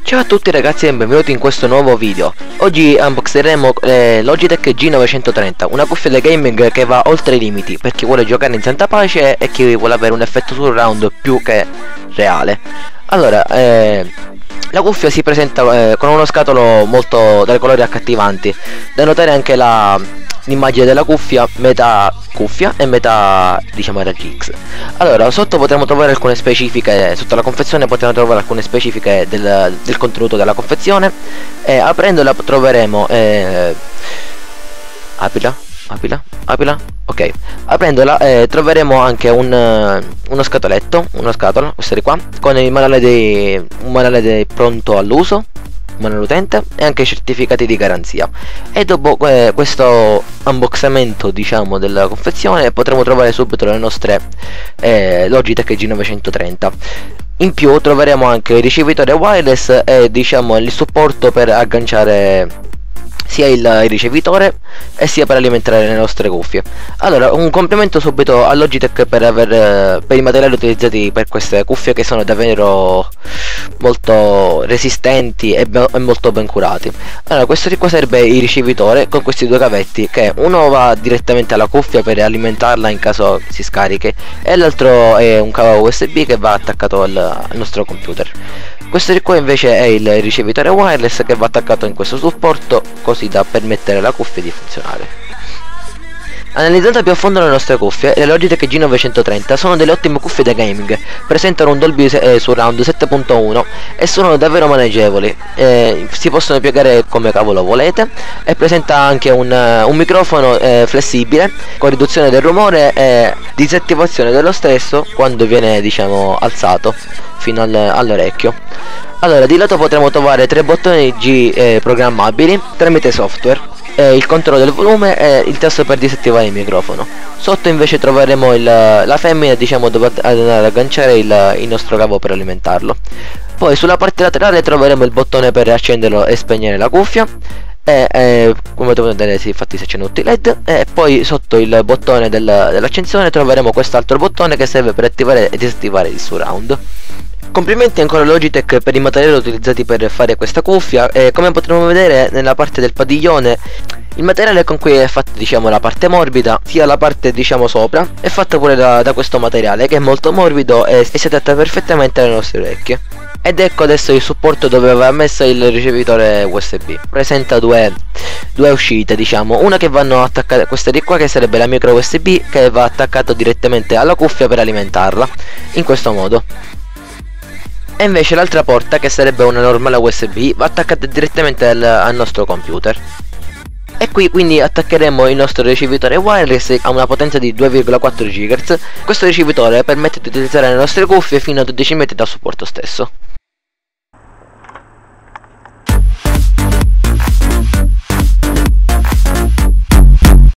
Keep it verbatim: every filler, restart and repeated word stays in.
Ciao a tutti ragazzi e benvenuti in questo nuovo video. Oggi unboxeremo eh, Logitech G novecentotrenta, una cuffia da gaming che va oltre i limiti per chi vuole giocare in santa pace e chi vuole avere un effetto surround più che reale. Allora, eh, la cuffia si presenta eh, con uno scatolo molto dai colori accattivanti. Da notare anche la l'immagine della cuffia, metà cuffia e metà diciamo raggi X. Allora, sotto potremo trovare alcune specifiche, sotto la confezione potremo trovare alcune specifiche del, del contenuto della confezione, e aprendola troveremo eh, aprila, aprila, aprila, ok, aprendola eh, troveremo anche un, uh, uno scatoletto, una scatola, questo di qua, con il manuale di, un manuale di pronto all'uso, manuale utente e anche certificati di garanzia. E dopo eh, questo unboxamento diciamo della confezione potremo trovare subito le nostre eh, Logitech G novecentotrenta. In più troveremo anche il ricevitore wireless e diciamo il supporto per agganciare sia il, il ricevitore e sia per alimentare le nostre cuffie. Allora, un complimento subito a Logitech per aver per i materiali utilizzati per queste cuffie, che sono davvero molto resistenti e, e molto ben curati. Allora, questo di qua serve il ricevitore con questi due cavetti, che uno va direttamente alla cuffia per alimentarla in caso si scarichi, e l'altro è un cavo U S B che va attaccato al, al nostro computer. Questo di qua invece è il ricevitore wireless che va attaccato in questo supporto, così da permettere alla cuffia di funzionare. Analizzando più a fondo le nostre cuffie, le Logitech G novecentotrenta sono delle ottime cuffie da gaming, presentano un Dolby eh, Surround sette punto uno e sono davvero maneggevoli, eh, si possono piegare come cavolo volete, e presenta anche un, uh, un microfono eh, flessibile con riduzione del rumore e disattivazione dello stesso quando viene diciamo alzato fino al, all'orecchio. Allora, di lato potremo trovare tre bottoni G eh, programmabili tramite software, eh, il controllo del volume e il tasto per disattivare il microfono. Sotto invece troveremo il, la femmina diciamo dove andare ad agganciare il, il nostro cavo per alimentarlo. Poi sulla parte laterale troveremo il bottone per accenderlo e spegnere la cuffia, e eh, come potete vedere sì, infatti si accende tutti i led. E poi sotto il bottone del, dell'accensione troveremo quest'altro bottone che serve per attivare e disattivare il surround. Complimenti ancora a Logitech per i materiali utilizzati per fare questa cuffia, e come potremo vedere nella parte del padiglione il materiale con cui è fatta diciamo la parte morbida, sia la parte diciamo sopra è fatta pure da, da questo materiale che è molto morbido e, e si adatta perfettamente alle nostre orecchie. Ed ecco adesso il supporto dove va messo il ricevitore U S B. Presenta due, due uscite diciamo, una che vanno attaccate, questa di qua che sarebbe la micro U S B, che va attaccato direttamente alla cuffia per alimentarla in questo modo. E invece l'altra porta, che sarebbe una normale U S B, va attaccata direttamente al, al nostro computer. E qui quindi attaccheremo il nostro ricevitore wireless a una potenza di due virgola quattro gigahertz. Questo ricevitore permette di utilizzare le nostre cuffie fino a dodici metri dal supporto stesso.